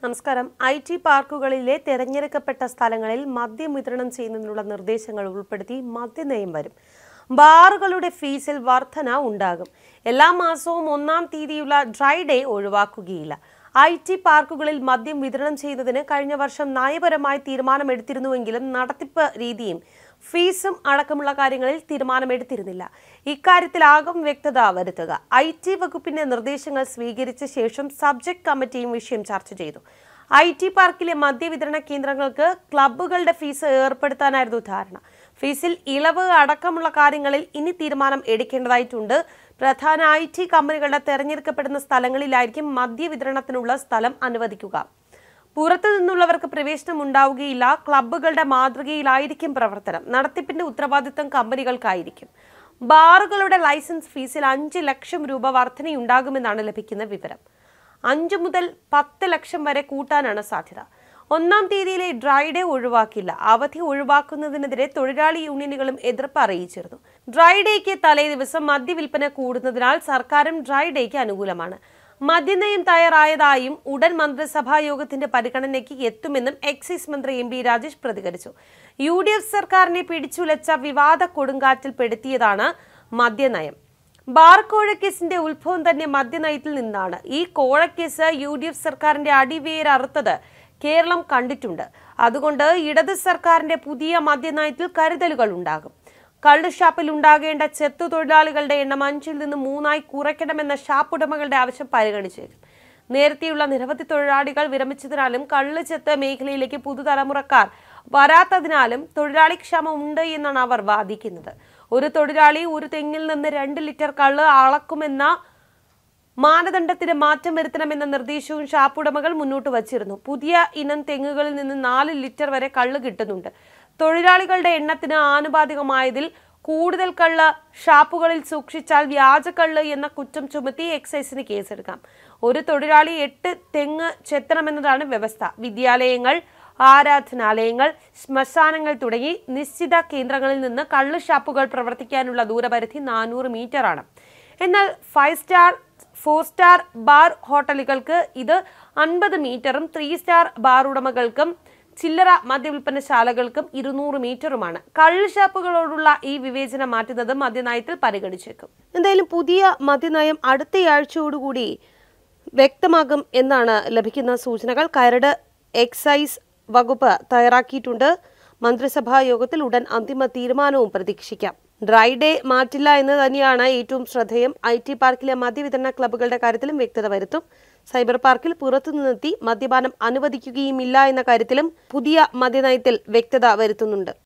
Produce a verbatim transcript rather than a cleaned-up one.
നമസ്കാരം. I T പാർക്കുകളിലെ തെരഞ്ഞെടുക്കപ്പെട്ട സ്ഥലങ്ങളിൽ മദ്യം വിതരണം ചെയ്യുന്നതിനുള്ള നിർദ്ദേശങ്ങൾ ഉൾപ്പെടുത്തി മദ്യനയം വരും. ബാറുകളുടെ ഫീസിൽ വർധന ഉണ്ടാകും. എല്ലാ മാസവും ഒന്നാം തീയതിയുള്ള ഡ്രൈ ഡേ ഒഴിവാക്കുകയില്ല. ഐ ടി പാർക്കുകളിൽ മദ്യം വിതരണം ചെയ്യുന്നതിന് കഴിഞ്ഞ വർഷം നയപരമായി തീരുമാനമെടുത്തിരുന്നുവെങ്കിലും നടത്തിപ്പ് രീതിയും ഫീസും അടക്കമുള്ള കാര്യങ്ങളിൽ തീരുമാനമെടുത്തിരുന്നില്ല. ഇക്കാര്യത്തിലാകും വ്യക്തത വരുത്തുക. ഐ ടി വകുപ്പിന്റെ നിർദ്ദേശങ്ങൾ സ്വീകരിച്ച ശേഷം സബ്ജക്ട് കമ്മിറ്റിയും വിഷയം ചർച്ച ചെയ്തു. ഐ ടി പാർക്കിലെ മദ്യവിതരണ കേന്ദ്രങ്ങൾക്ക് ക്ലബ്ബുകളുടെ ഫീസ് ഏർപ്പെടുത്താനായിരുന്നു ധാരണ. ഫീസിൽ ഇളവ് അടക്കമുള്ള കാര്യങ്ങളിൽ ഇനി തീരുമാനം എടുക്കേണ്ടതായിട്ടുണ്ട്. പ്രധാന ഐ ടി കമ്പനികളുടെ തെരഞ്ഞെടുക്കപ്പെടുന്ന സ്ഥലങ്ങളിലായിരിക്കും മദ്യവിതരണത്തിനുള്ള സ്ഥലം അനുവദിക്കുക. പുറത്തു നിന്നുള്ളവർക്ക് പ്രവേശനം ഉണ്ടാവുകയില്ല. ക്ലബ്ബുകളുടെ മാതൃകയിലായിരിക്കും പ്രവർത്തനം. നടത്തിപ്പിന്റെ ഉത്തരവാദിത്തം കമ്പനികൾക്കായിരിക്കും. ബാറുകളുടെ ലൈസൻസ് ഫീസിൽ അഞ്ച് ലക്ഷം രൂപ വർധനയുണ്ടാകുമെന്നാണ് ലഭിക്കുന്ന വിവരം. അഞ്ചു മുതൽ പത്ത് ലക്ഷം വരെ കൂട്ടാനാണ് സാധ്യത. ഒന്നാം തീയതിയിലെ ഡ്രൈ ഡേ ഒഴിവാക്കില്ല. അവധി ഒഴിവാക്കുന്നതിനെതിരെ തൊഴിലാളി യൂണിയനുകളും എതിർപ്പ് അറിയിച്ചിരുന്നു. ഡ്രൈ ഡേക്ക് തലേ ദിവസം മദ്യവിൽപ്പന കൂടുന്നതിനാൽ സർക്കാരും ഡ്രൈ ഡേക്ക് അനുകൂലമാണ്. മദ്യനയം തയ്യാറായതായും ഉടൻ മന്ത്രിസഭാ യോഗത്തിന്റെ പരിഗണനയ്ക്ക് എത്തുമെന്നും എക്സൈസ് മന്ത്രി എം പി രാജേഷ് പ്രതികരിച്ചു. യു ഡി എഫ് സർക്കാരിനെ പിടിച്ചുലച്ച വിവാദ കൊടുങ്കാറ്റിൽ പെടുത്തിയതാണ് മദ്യനയം. ബാർ കോഴക്കേസിന്റെ ഉത്ഭവം തന്നെ മദ്യനയത്തിൽ നിന്നാണ്. ഈ കോഴക്കേസ് യു ഡി എഫ് സർക്കാരിന്റെ അടിവേരറുത്തത് കേരളം കണ്ടിട്ടുണ്ട്. അതുകൊണ്ട് ഇടത് സർക്കാരിന്റെ പുതിയ മദ്യനയത്തിൽ കരുതലുകൾ ഉണ്ടാകും. കള്ള് ഷാപ്പിൽ ഉണ്ടാകേണ്ട ചെത്തു തൊഴിലാളികളുടെ എണ്ണം അഞ്ചിൽ നിന്ന് മൂന്നായി കുറയ്ക്കണമെന്ന ഷാപ്പ് ഉടമകളുടെ ആവശ്യം പരിഗണിച്ചേക്കും. നേരത്തെയുള്ള നിരവധി തൊഴിലാളികൾ വിരമിച്ചതിനാലും കള്ള് ചെത്ത് മേഖലയിലേക്ക് പുതുതലമുറക്കാർ വരാത്തതിനാലും തൊഴിലാളി ക്ഷാമം ഉണ്ട് എന്നാണ് അവർ വാദിക്കുന്നത്. ഒരു തൊഴിലാളി ഒരു തെങ്ങിൽ നിന്ന് രണ്ട് ലിറ്റർ കള്ള് അളക്കുമെന്ന മാനദണ്ഡത്തിന് മാറ്റം വരുത്തണമെന്ന നിർദ്ദേശവും ഷാപ്പുടമകൾ മുന്നോട്ട് വച്ചിരുന്നു. പുതിയ ഇനം തെങ്ങുകളിൽ നിന്ന് നാല് ലിറ്റർ വരെ കള്ള് കിട്ടുന്നുണ്ട്. തൊഴിലാളികളുടെ എണ്ണത്തിന് ആനുപാതികമായതിൽ കൂടുതൽ കള്ള് ഷാപ്പുകളിൽ സൂക്ഷിച്ചാൽ വ്യാജക്കള്ള് എന്ന കുറ്റം ചുമത്തി എക്സൈസിന് കേസെടുക്കാം. ഒരു തൊഴിലാളി എട്ട് തെങ്ങ് ചെത്തണമെന്നതാണ് വ്യവസ്ഥ. വിദ്യാലയങ്ങൾ, ആരാധനാലയങ്ങൾ, ശ്മശാനങ്ങൾ തുടങ്ങി നിശ്ചിത കേന്ദ്രങ്ങളിൽ നിന്ന് കള്ള് ഷാപ്പുകൾ പ്രവർത്തിക്കാനുള്ള ദൂരപരിധി നാനൂറ് മീറ്റർ ആണ്. എന്നാൽ five star four star bar ഹോട്ടലുകൾക്ക് ഇത് അൻപത് മീറ്ററും ത്രീ സ്റ്റാർ ബാർ ഉടമകൾക്കും ചില്ലറ മദ്യവിൽപ്പനശാലകൾക്കും ഇരുന്നൂറ് മീറ്ററുമാണ്. കള്ള് ഷാപ്പുകളോടുള്ള ഈ വിവേചനം മാറ്റുന്നത് മദ്യനയത്തിൽ പരിഗണിച്ചേക്കും. എന്തായാലും പുതിയ മദ്യനയം അടുത്തയാഴ്ചയോടുകൂടി വ്യക്തമാകും എന്നാണ് ലഭിക്കുന്ന സൂചനകൾ. കരട് എക്സൈസ് വകുപ്പ് തയ്യാറാക്കിയിട്ടുണ്ട്. മന്ത്രിസഭാ യോഗത്തിൽ ഉടൻ അന്തിമ തീരുമാനവും പ്രതീക്ഷിക്കാം. ഡ്രൈ ഡേ മാറ്റില്ല എന്ന് തന്നെയാണ് ഏറ്റവും ശ്രദ്ധേയം. ഐ ടി പാർക്കിലെ മദ്യവിതരണ ക്ലബ്ബുകളുടെ കാര്യത്തിലും വ്യക്തത വരുത്തും. സൈബർ പാർക്കിൽ പുറത്തുനിന്നെത്തി മദ്യപാനം അനുവദിക്കുകയുമില്ല എന്ന കാര്യത്തിലും പുതിയ മദ്യനയത്തിൽ വ്യക്തത വരുത്തുന്നുണ്ട്.